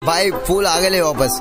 भाई फूल आ गए वापस,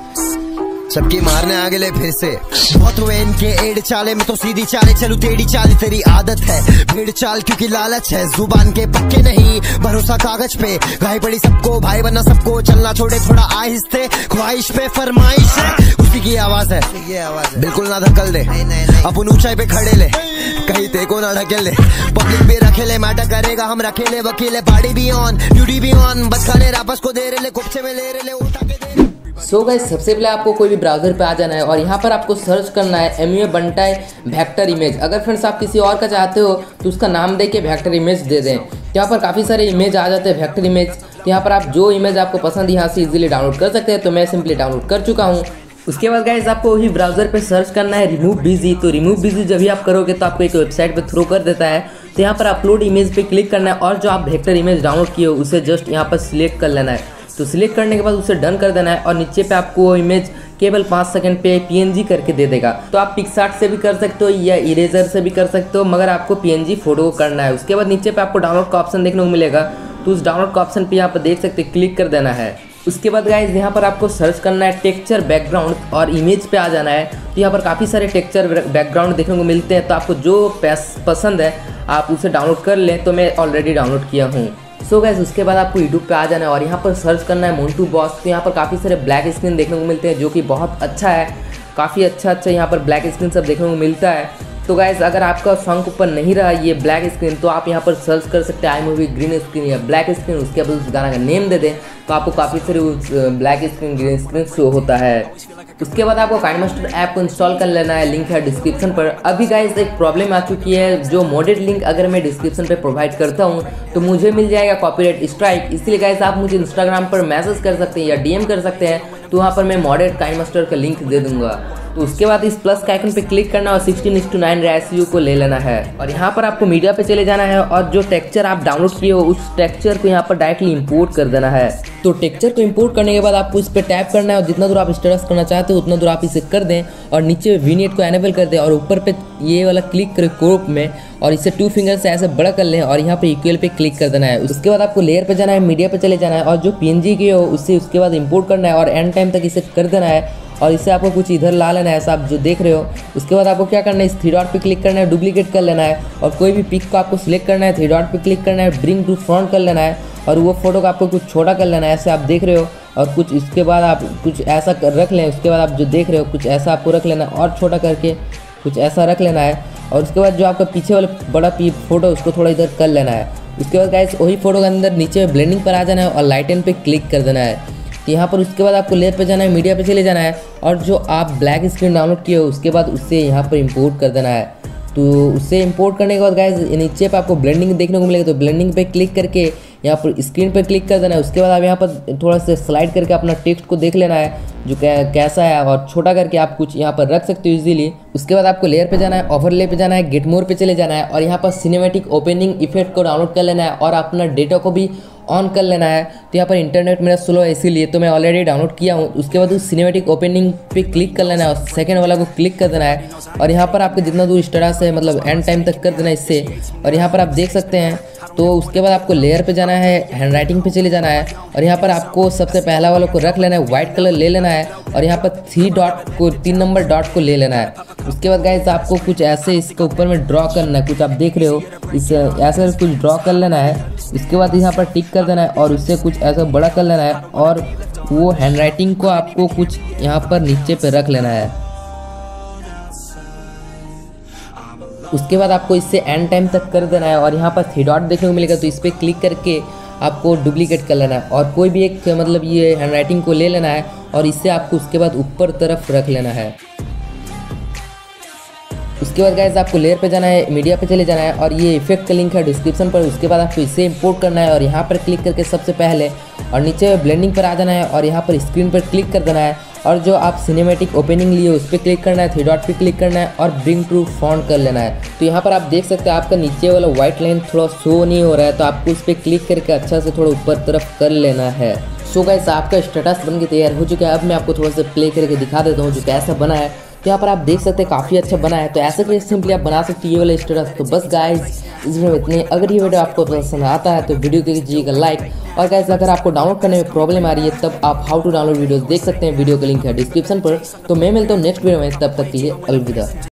सबकी मारने आ गए फिर से। बहुत हुए इनके एड चाले में तो सीधी चाले चलू, टेढ़ी चाल तेरी आदत है भीड़ चाल क्योंकि लालच है। जुबान के पक्के नहीं भरोसा कागज पे, गाय पड़ी सबको भाई बनना सबको, चलना छोड़े थोड़ा आहिस्ते, ख्वाहिश पे फरमाइश है उसी की आवाज है, बिल्कुल ना धक्कल दे अपन ऊंचाई पे खड़े ले, कहीं तेको ना ढकेल दे। पब्लिक भी रखेले मैटर करेगा हम रखेले वकीले, पार्टी भी ऑन ड्यूटी भी ऑन, बस खाने रापस को दे रहे कुप्चे में ले रहे उठा के दे। सो गाइस सबसे पहले आपको कोई भी ब्राउजर पे आ जाना है और यहाँ पर आपको सर्च करना है MUA बंटाई वेक्टर इमेज। अगर फ्रेंड्स आप किसी और का चाहते हो तो उसका नाम दे के वेक्टर इमेज दे दें। यहाँ पर काफ़ी सारे इमेज आ जाते हैं वेक्टर इमेज, तो यहाँ पर आप जो इमेज आपको पसंद यहाँ से इजीली डाउनलोड कर सकते हैं। तो मैं सिंपली डाउनलोड कर चुका हूँ। उसके बाद गाइस आपको वही ब्राउजर पे सर्च करना है रिमूव बिजी। तो रिमूव बिजी जब भी आप करोगे तो आपको एक वेबसाइट पे थ्रो कर देता है। तो यहाँ पर अपलोड इमेज पे क्लिक करना है और जो आप वेक्टर इमेज डाउनलोड किए हो उसे जस्ट यहाँ पर सिलेक्ट कर लेना है। तो सिलेक्ट करने के बाद उसे डन कर देना है और नीचे पे आपको वो इमेज केवल 5 सेकंड पे PNG करके दे देगा। तो आप पिक्सार्ट से भी कर सकते हो या इरेजर से भी कर सकते हो, मगर आपको PNG फोटो करना है। उसके बाद नीचे पे आपको डाउनलोड का ऑप्शन देखने को मिलेगा, तो उस डाउनलोड का ऑप्शन पे यहाँ पर देख सकते क्लिक कर देना है। उसके बाद गाइस यहाँ पर आपको सर्च करना है टेक्सचर बैकग्राउंड और इमेज पे आ जाना है। तो यहाँ पर काफ़ी सारे टेक्सचर बैकग्राउंड देखने को मिलते हैं, तो आपको जो पसंद है आप उसे डाउनलोड कर लें। तो मैं ऑलरेडी डाउनलोड किया हूँ। सो गाइस उसके बाद आपको यूट्यूब पे आ जाना है और यहाँ पर सर्च करना है मोंटू बॉस। तो यहाँ पर काफ़ी सारे ब्लैक स्क्रीन देखने को मिलते हैं जो कि बहुत अच्छा है, काफ़ी अच्छा यहाँ पर ब्लैक स्क्रीन सब देखने को मिलता है। तो गाइस अगर आपका सॉन्ग ऊपर नहीं रहा ये ब्लैक स्क्रीन तो आप यहाँ पर सर्च कर सकते हैं iMovie ग्रीन स्क्रीन या ब्लैक स्क्रीन। उसके बाद उस गाना का नेम दे दें तो आपको काफ़ी सारे उस black screen green screen show होता है। उसके बाद आपको काइनमास्टर ऐप को इंस्टॉल कर लेना है, लिंक है डिस्क्रिप्शन पर। अभी गाइस एक प्रॉब्लम आ चुकी है, जो मोडेड लिंक अगर मैं डिस्क्रिप्शन पे प्रोवाइड करता हूँ तो मुझे मिल जाएगा कॉपीराइट स्ट्राइक। इसलिए गाइस आप मुझे इंस्टाग्राम पर मैसेज कर सकते हैं या DM कर सकते हैं, तो वहाँ पर मैं मॉडेड काइनमास्टर का लिंक दे दूंगा। तो उसके बाद इस प्लस का आइकन पे क्लिक करना और 16:9 रेशियो को ले लेना है और यहाँ पर आपको मीडिया पे चले जाना है और जो टेक्सचर आप डाउनलोड किए हो उस टेक्सचर को यहाँ पर डायरेक्टली इंपोर्ट कर देना है। तो टेक्सचर को इंपोर्ट करने के बाद आपको इस पर टैप करना है और जितना दूर आप स्टेटस करना चाहते हो उतना दूर आप इसे कर दें और नीचे विनियट को एनेबल कर दें और ऊपर पे ये वाला क्लिक करें क्रॉप में और इसे 2 फिंगर से ऐसे बड़ा कर लें और यहाँ पे इक्वल पे क्लिक कर देना है। उसके बाद आपको लेयर पे जाना है, मीडिया पे चले जाना है और जो PNG की हो उससे उसके बाद इंपोर्ट करना है और एंड टाइम तक इसे कर देना है और इससे आपको कुछ इधर ला लेना है, ऐसा आप जो देख रहे हो। उसके बाद आपको क्या करना है, इस 3 डॉट पे क्लिक करना है, डुप्लीकेट कर लेना है और कोई भी पिक को आपको सिलेक्ट करना है, 3 डॉट पे क्लिक करना है, ब्रिंग टू फ्रंट कर लेना है और वो फोटो को आपको कुछ छोटा कर लेना है, ऐसे आप देख रहे हो। और कुछ इसके बाद आप कुछ ऐसा रख लें, उसके बाद आप जो देख रहे हो कुछ ऐसा आपको रख लेना और छोटा करके कुछ ऐसा रख लेना है और उसके बाद जो आपका पीछे वाला बड़ा फोटो उसको थोड़ा इधर कर लेना है। उसके बाद गाइस वही फोटो के अंदर नीचे ब्लेंडिंग पर आ जाना है और लाइटन पे क्लिक कर देना है। यहाँ पर उसके बाद आपको लेयर पे जाना है, मीडिया पे चले जाना है और जो आप ब्लैक स्क्रीन डाउनलोड किए हो उसके बाद उससे यहाँ पर इंपोर्ट कर देना है। तो उससे इंपोर्ट करने के बाद गाइस नीचे पे आपको ब्लेंडिंग देखने को मिलेगा, तो ब्लेंडिंग पे क्लिक करके यहाँ पर स्क्रीन पे क्लिक कर देना है। उसके बाद आप यहाँ पर थोड़ा सा स्लाइड करके अपना टेक्स्ट को देख लेना है जो कैसा है और छोटा करके आप कुछ यहाँ पर रख सकते हो इजीली। उसके बाद आपको लेयर पे जाना है, ओवरले पे जाना है, गेट मोर पे चले जाना है और यहाँ पर सिनेमैटिक ओपनिंग इफेक्ट को डाउनलोड कर लेना है और अपना डेटा को भी ऑन कर लेना है। तो यहाँ पर इंटरनेट मेरा स्लो है इसीलिए तो मैं ऑलरेडी डाउनलोड किया हूँ। उसके बाद उस सिनेमैटिक ओपनिंग पे क्लिक कर लेना है और सेकंड वाला को क्लिक कर देना है और यहाँ पर आपको जितना दूर स्टेटस है मतलब एंड टाइम तक कर देना है इससे और यहाँ पर आप देख सकते हैं। तो उसके बाद आपको लेयर पे जाना है, हैंड राइटिंग पे चले जाना है और यहाँ पर आपको सबसे पहला वाला को रख लेना है, व्हाइट कलर ले लेना है और यहाँ पर 3 नंबर डॉट को ले लेना है। उसके बाद गाइस आपको कुछ ऐसे इसके ऊपर में ड्रॉ करना है, कुछ आप देख रहे हो इस ऐसे कुछ ड्रॉ कर लेना है। इसके बाद यहाँ पर टिक कर देना है और उससे कुछ ऐसा बड़ा कर लेना है और वो हैंड राइटिंग को आपको कुछ यहाँ पर नीचे पे रख लेना है। उसके बाद आपको इससे एंड टाइम तक कर देना है और यहाँ पर 3 डॉट देखने को मिलेगा, तो इस पर क्लिक करके आपको डुप्लीकेट कर लेना है और कोई भी एक मतलब ये हैंड राइटिंग को ले लेना है और इससे आपको उसके बाद ऊपर तरफ रख लेना है। उसके बाद गाइस आपको लेयर पे जाना है, मीडिया पे चले जाना है और ये इफेक्ट का लिंक है डिस्क्रिप्शन पर। उसके बाद आपको इसे इंपोर्ट करना है और यहाँ पर क्लिक करके सबसे पहले और नीचे ब्लेंडिंग पर आ जाना है और यहाँ पर स्क्रीन पर क्लिक कर देना है और जो आप सिनेमैटिक ओपनिंग लिए उस पर क्लिक करना है, 3 डॉट पे क्लिक करना है और ब्रिंग टू फ्रंट कर लेना है। तो यहाँ पर आप देख सकते हैं आपका नीचे वाला व्हाइट लाइन थोड़ा शो नहीं हो रहा है, तो आपको उस पर क्लिक करके अच्छा से थोड़ा ऊपर तरफ कर लेना है। सो गाइस आपका स्टेटस बन के तैयार हो चुका है। अब मैं आपको थोड़ा सा प्ले करके दिखा देता हूँ जो कैसा बना है। तो यहाँ पर आप देख सकते हैं काफ़ी अच्छा बना है। तो ऐसे करके सिंपली आप बना सकते हैं ये वाला स्टेटस। तो बस गाइज इस वीडियो में इतने। अगर ये वीडियो आपको पसंद आता है तो वीडियो को कीजिएगा लाइक। और गाइज अगर आपको डाउनलोड करने में प्रॉब्लम आ रही है तब आप हाउ टू डाउनलोड वीडियोस देख सकते हैं, वीडियो का लिंक है डिस्क्रिप्शन पर। तो मैं मिलता हूँ नेक्स्ट वीडियो में, तब तक के लिए अलविदा।